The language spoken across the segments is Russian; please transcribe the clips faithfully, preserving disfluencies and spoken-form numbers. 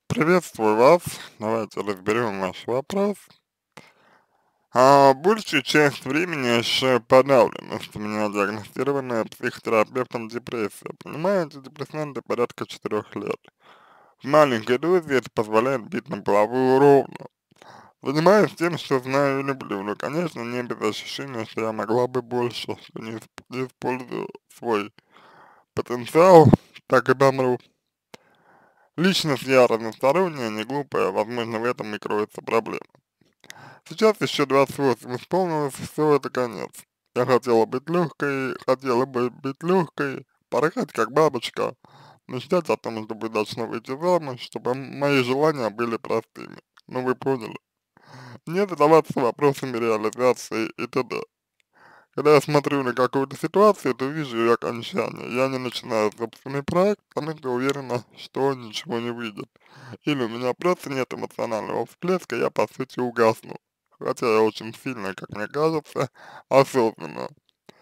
Приветствую вас. Давайте разберем ваш вопрос. А, большую часть времени ощущаю подавленность. У меня диагностированная психотерапевтом депрессия. Понимаете, депрессанты порядка четырех лет. В маленькой дозе это позволяет бить на голову ровно. Занимаюсь тем, что знаю и люблю, но, конечно, не без ощущения, что я могла бы больше, что не, исп- не использую свой потенциал, так и помру. Личность я разносторонняя, не глупая, возможно, в этом и кроется проблема. Сейчас еще двадцать восемь исполнилось, все это конец. Я хотела быть легкой, хотела бы быть легкой, порхать как бабочка, мечтать о том, чтобы удачно выйти замуж, чтобы мои желания были простыми. Ну вы поняли. Не задаваться вопросами реализации и т.д. Когда я смотрю на какую-то ситуацию, то вижу ее окончание. Я не начинаю собственный проект, потому что уверена, что ничего не выйдет. Или у меня просто нет эмоционального всплеска, я по сути угасну. Хотя я очень сильно, как мне кажется, осознанно.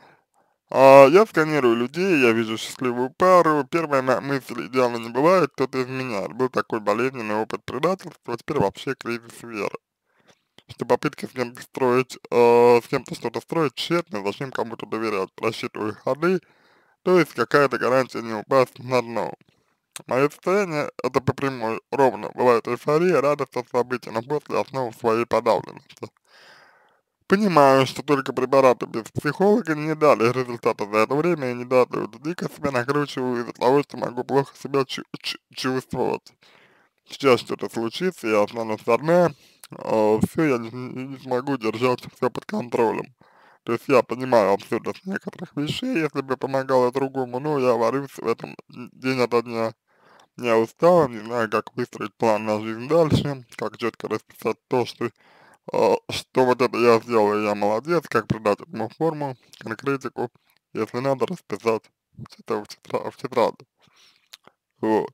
А, я сканирую людей, я вижу счастливую пару. Первая моя мысль: идеально не бывает, кто-то изменяет. Был такой болезненный опыт предательства, а теперь вообще кризис веры. Что попытки с кем-то строить, э, с кем-то что-то строить тщетно, зачем кому-то доверять, просчитываю ходы, то есть какая-то гарантия не упасть на дно. Мое состояние это по прямой, ровно. Бывает эйфория, радость от событий, но после основы своей подавленности. Понимаю, что только препараты без психолога не дали результата за это время и не дадут. Дико себя накручиваю из-за того, что могу плохо себя чу- чу- чувствовать. Сейчас что-то случится, я останусь одна, все, я не, не- не смогу держать все под контролем. То есть я понимаю абсурдность некоторых вещей, если бы помогало другому, но я варюсь в этом день ото дня. Я устал, не знаю, как выстроить план на жизнь дальше, как четко расписать то, что, а, что вот это я сделал, и я молодец, как придать этому форму, конкретику, если надо расписать это в, тетра- в тетради. Вот.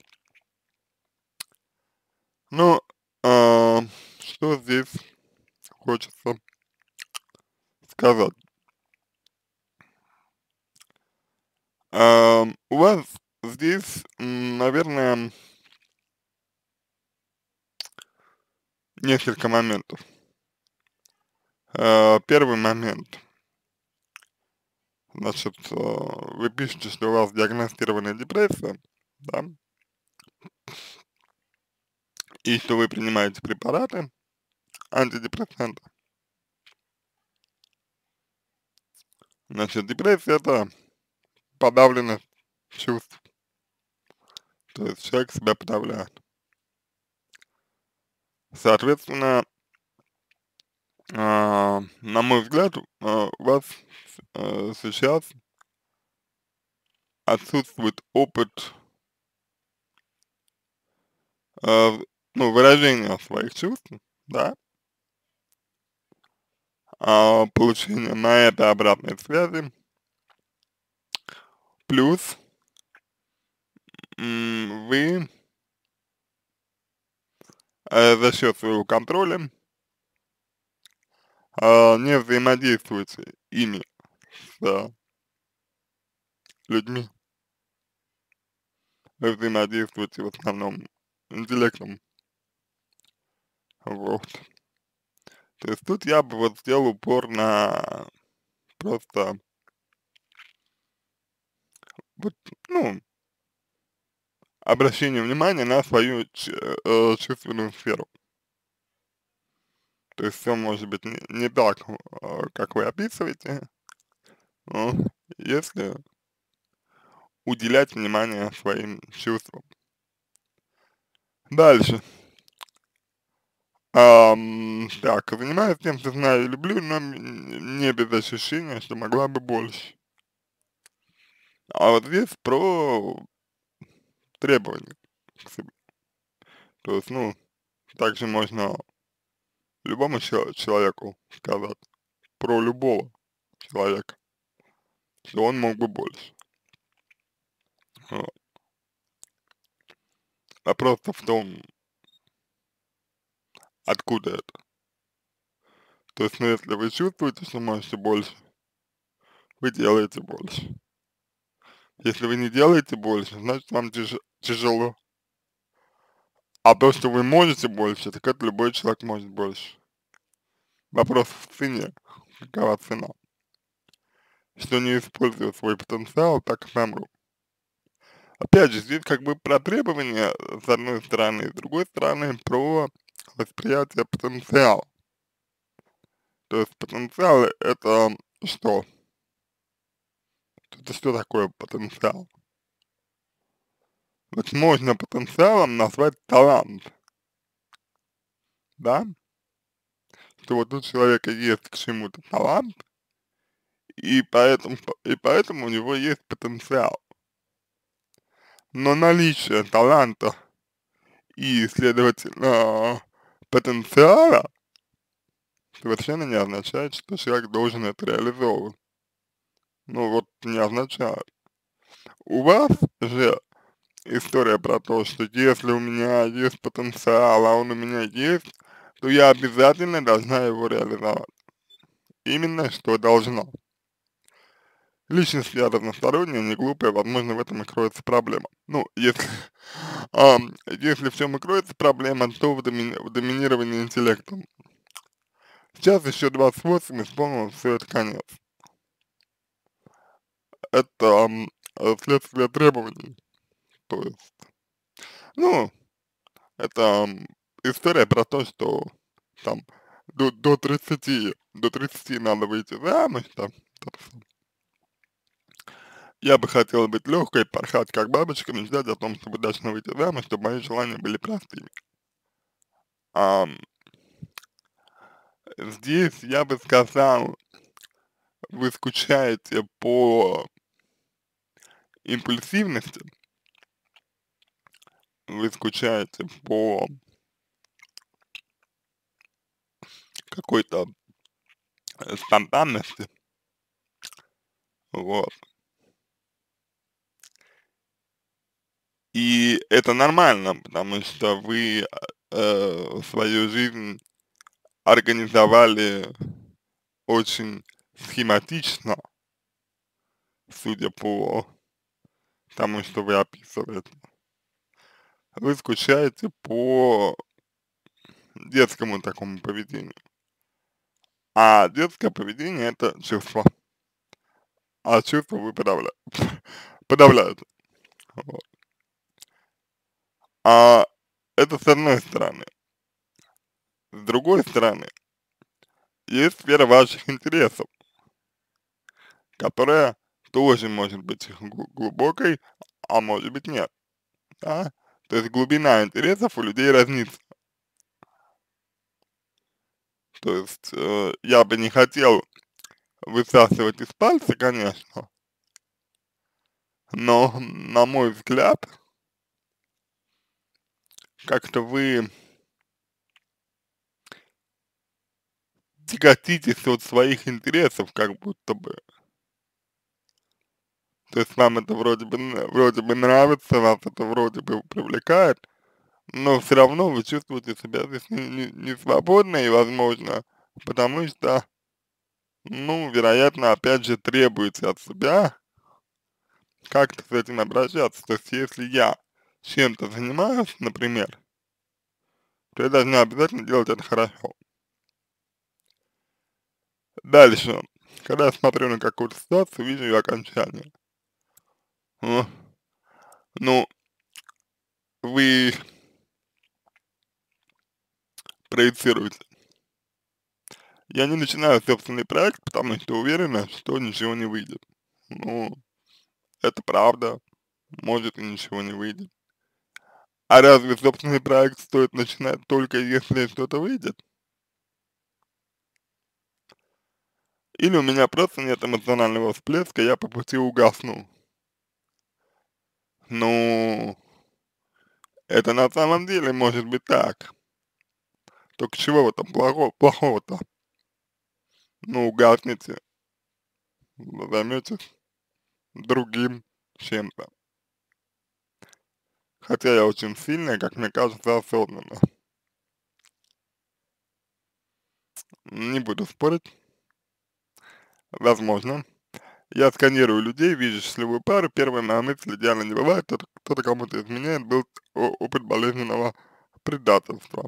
Ну, а, что здесь хочется сказать. Ам, у вас здесь, м, наверное, несколько моментов. А, первый момент. Значит, а, вы пишете, что у вас диагностированная депрессия, да, и что вы принимаете препараты, антидепрессанты. Значит, депрессия — это подавленность чувств, то есть человек себя подавляет. Соответственно, а, на мой взгляд, а, у вас а, сейчас отсутствует опыт, а, ну, выражения своих чувств, да, а, получения на это обратной связи, плюс м, вы э, за счет своего контроля а, не взаимодействуете ими с людьми, вы взаимодействуете в основном интеллектом, вот. То есть тут я бы вот сделал упор на просто вот, ну, обращение внимания на свою ч- э, чувственную сферу. То есть все может быть не, не так, э, как вы описываете, но если уделять внимание своим чувствам. Дальше. Ам, так, занимаюсь тем, что знаю и люблю, но м, не без ощущения, что могла бы больше. А вот здесь про требования к себе. То есть, ну, также можно любому чел- человеку сказать, про любого человека, что он мог бы больше. Вот. Вопрос в том, откуда это. То есть, ну, если вы чувствуете, что можете больше, вы делаете больше. Если вы не делаете больше, значит, вам тяж- тяжело. А то, что вы можете больше, так это любой человек может больше. Вопрос в цене. Какова цена? Что не использую свой потенциал, так и помру. Опять же, здесь как бы про требования, э, с одной стороны, с другой стороны, про восприятие потенциала. То есть потенциал это что? Это что такое потенциал? Вот можно потенциалом назвать талант, да? Что вот у человека есть к чему-то талант, и поэтому, и поэтому у него есть потенциал. Но наличие таланта и, следовательно, потенциала совершенно не означает, что человек должен это реализовывать. Ну вот не означает. У вас же история про то, что если у меня есть потенциал, а он у меня есть, то я обязательно должна его реализовать. Именно что должна. Личность я разносторонняя, не глупая, возможно, в этом и кроется проблема. Ну, если, ам, если в чем и кроется проблема, то в, доми в доминировании интеллектом. Сейчас еще двадцать восемь исполнилось, все это конец. Это ам, э, следствие требований. То есть, ну, это ам, история про то, что там до, до тридцати, до тридцати надо выйти замуж, там, там, я бы хотела быть легкой, порхать как бабочка, мечтать о том, чтобы удачно выйти замуж, чтобы мои желания были простыми. Ам, здесь я бы сказал, вы скучаете по импульсивности, вы скучаете по какой-то э, спонтанности, вот. И это нормально, потому что вы э, свою жизнь организовали очень схематично, судя по тому, что вы описываете. Вы скучаете по детскому такому поведению. А детское поведение это чувство. А чувства вы подавля... подавляете. Вот. А это с одной стороны. С другой стороны, есть сфера ваших интересов, которая тоже может быть гл- глубокой, а может быть нет. Да? То есть глубина интересов у людей разнится. То есть э, я бы не хотел высасывать из пальца, конечно, но, на мой взгляд, как-то вы тяготитесь от своих интересов, как будто бы. То есть вам это вроде бы, н- вроде бы нравится, вас это вроде бы привлекает, но все равно вы чувствуете себя здесь не, не, не свободно и, возможно, потому что, ну, вероятно, опять же, требуете от себя как-то с этим обращаться. То есть если я чем-то занимаюсь, например, то я должна обязательно делать это хорошо. Дальше, когда я смотрю на какую-то ситуацию, вижу ее окончание. Э, Ну, вы проецируете. Я не начинаю собственный проект, потому что уверена, что ничего не выйдет. Ну, это правда, может и ничего не выйдет. А разве собственный проект стоит начинать только если что-то выйдет? Или у меня просто нет эмоционального всплеска, я по пути угасну? Ну, это на самом деле может быть так. Только чего в этом плохо, плохого-то? Ну, угаснете, займетесь другим чем-то. Хотя я очень сильная, как мне кажется, осознанно. Не буду спорить, возможно. Я сканирую людей, вижу счастливую пару, первая моя мысль: идеально не бывает, кто-то кто кому-то изменяет, был о- опыт болезненного предательством?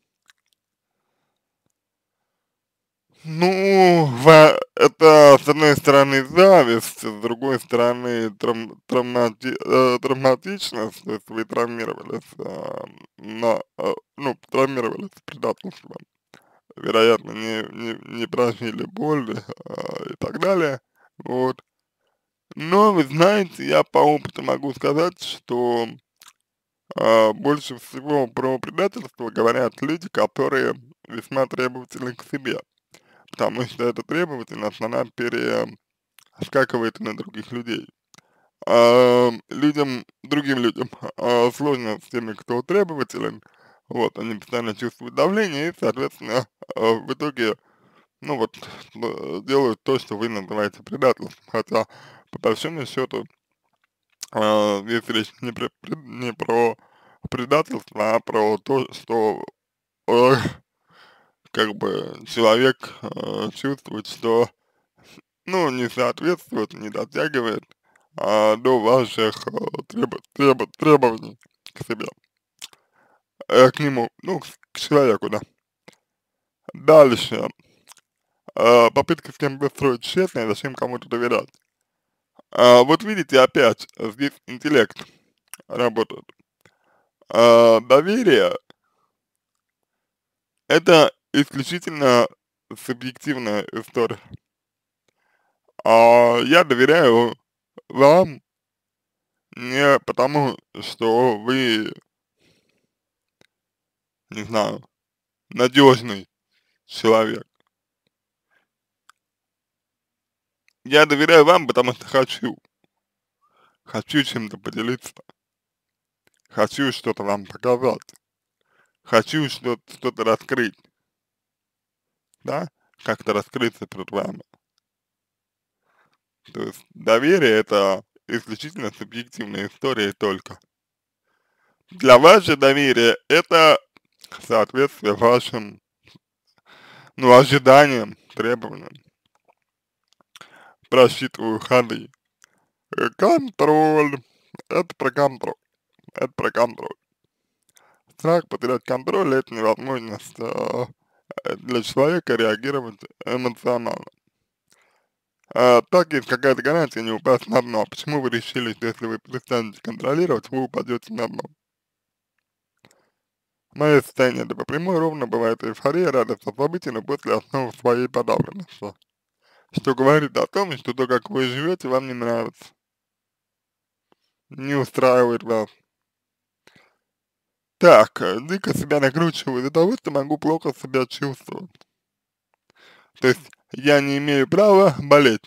Ну, ва это, с одной стороны, зависть, с другой стороны, трав травмати э, травматичность, то есть вы травмировались, а, на, а, ну, травмировались предательством, вероятно, не не не прожили боль, а, и так далее. Вот. Но вы знаете, я по опыту могу сказать, что, а, больше всего про предательство говорят люди, которые весьма требовательны к себе. Потому что эта требовательность, она перескакивает на других людей. А, людям, другим людям, а, сложно с теми, кто требователен, вот, они постоянно чувствуют давление и, соответственно, а, в итоге, ну вот, э, делают то, что вы называете предательством. Хотя, по большому счету, а, здесь речь не, про пред не про предательство, а про то, что, э, как бы человек, э, чувствует, что, ну, не соответствует, не дотягивает, а, до ваших, э, требо требо требований к себе, э, к нему, ну, к к человеку, да. Дальше, э, попытка с кем-то строить честно, зачем кому-то доверять. А, вот видите, опять здесь интеллект работает. А, доверие — это исключительно субъективная история. А, я доверяю вам не потому, что вы, не знаю, надежный человек. Я доверяю вам, потому что хочу. Хочу чем-то поделиться. Хочу что-то вам показать. Хочу что-то что-то раскрыть, да, как-то раскрыться перед вами. То есть доверие — это исключительно субъективная история только. Для вас же доверие — это соответствие вашим, ну, ожиданиям, требованиям. Просчитываю ходы. Э, контроль. Это про контроль. Это про контроль. Страх потерять контроль — это невозможность, а, э, для человека реагировать эмоционально. А, так, есть какая-то гарантия не упасть на дно. Почему вы решили, что если вы перестанете контролировать, вы упадете на дно? Мое состояние либо прямое, ровно, бывает эйфория, радость от событий, но после основы своей подавленности. Что говорит о том, что то, как вы живете, вам не нравится, не устраивает вас. Так, э, дико себя накручиваю из-за того, что могу плохо себя чувствовать. То есть я не имею права болеть.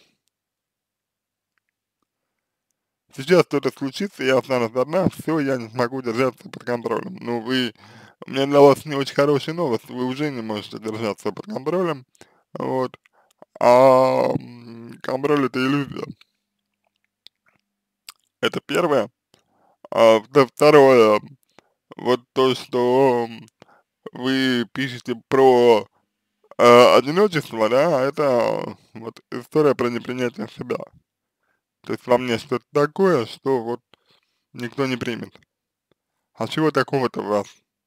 Сейчас что-то случится, я останусь одна, все, я не смогу держаться под контролем. Ну, вы, у меня для вас не очень хорошая новость, вы уже не можете держаться под контролем, вот, а м, контроль — это иллюзия, это первое. А вто- второе, вот то, что м, вы пишете про э, одиночество, да, это вот история про непринятие себя. То есть во мне что-то такое, что вот никто не примет. А чего такого-то в вас?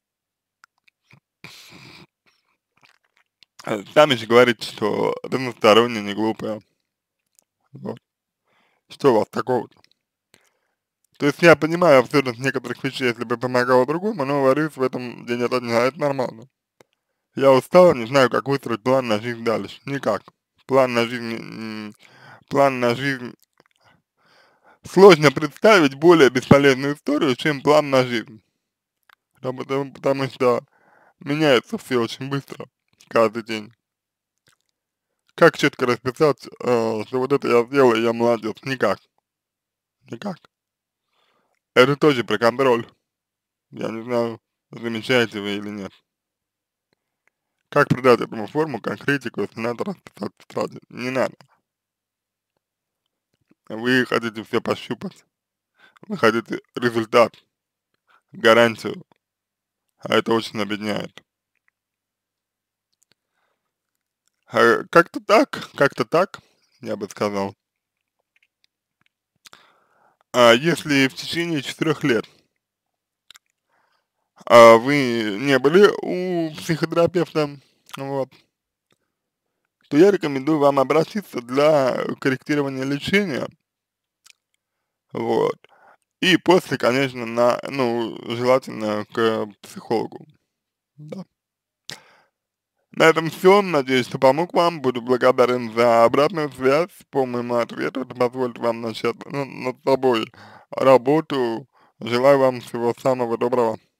Э, Сами же говорите, что разносторонне, не глупая. Вот. Что у вас такого-то? То есть я понимаю абсурдность некоторых вещей, если бы помогало другому, но варюсь в этом день ото дня, это нормально. Я устал, не знаю, как выстроить план на жизнь дальше. Никак. План на жизнь, м, план на жизнь. Сложно представить более бесполезную историю, чем план на жизнь. Да, потому, потому что меняется все очень быстро, каждый день. Как четко расписать, э, что вот это я сделал, и я молодец? Никак. Никак. Это тоже про контроль. Я не знаю, замечаете вы или нет. Как придать этому форму, конкретику, если надо расписать в тетради? Не надо. Вы хотите все пощупать. Вы хотите результат, гарантию, а это очень объединяет. А, как-то так, как-то так, я бы сказал. А если в течение четырех лет а, вы не были у психотерапевта, вот, то я рекомендую вам обратиться для корректирования лечения, вот. И после, конечно, на, ну, желательно к психологу, да. На этом все. Надеюсь, что помог вам. Буду благодарен за обратную связь по моему ответу. Это позволит вам начать ну, над собой работу. Желаю вам всего самого доброго.